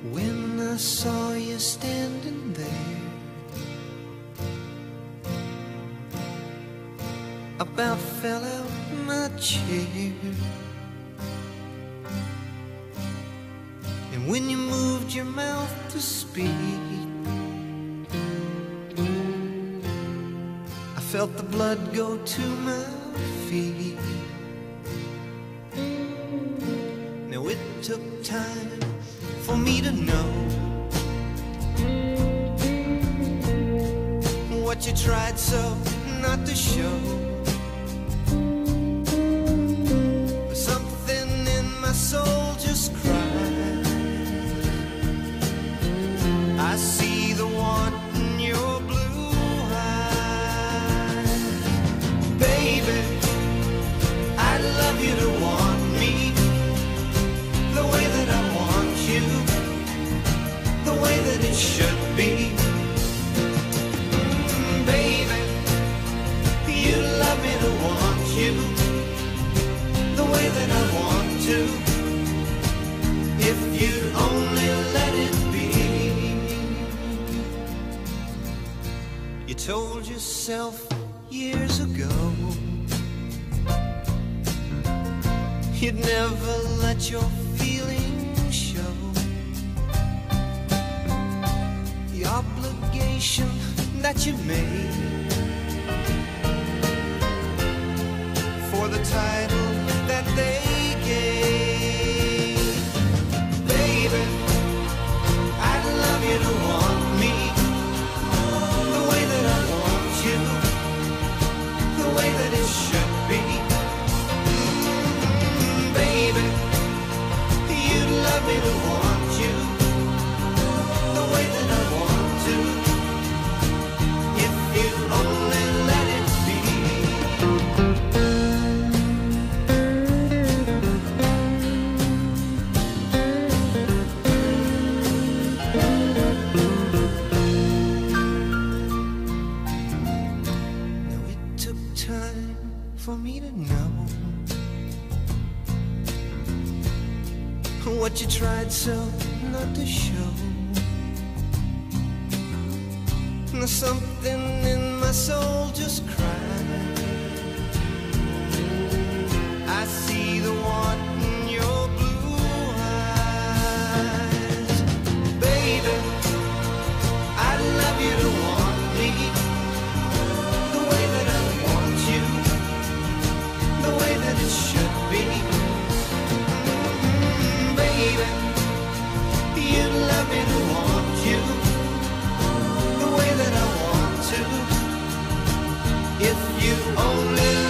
When I saw you standing there, about fell out my chair. And when you moved your mouth to speak, I felt the blood go to my feet. Now it took time for me to know what you tried so not to show. Something in my soul just cried. I see the want in your blue eyes. Baby, I'd love you to want me the way that I want you, the way that it should be. Baby, you love me to want you the way that I want to, if you'd only let it be. You told yourself years ago you'd never let your feelings show. The obligation that you made for the title that they gave. Baby, I'd love you to want me the way that I want you, the way that it should be. Baby, you'd love me to want you the way that I want to, if you only let it be. Now it took time for me to know what you tried so not to show. Now something in my soul just cried. I see the want in your blue eyes. Baby, I'd love you to want me the way that I want you, the way that it should be. Baby, you'd love me to want you the way that I want to, if you only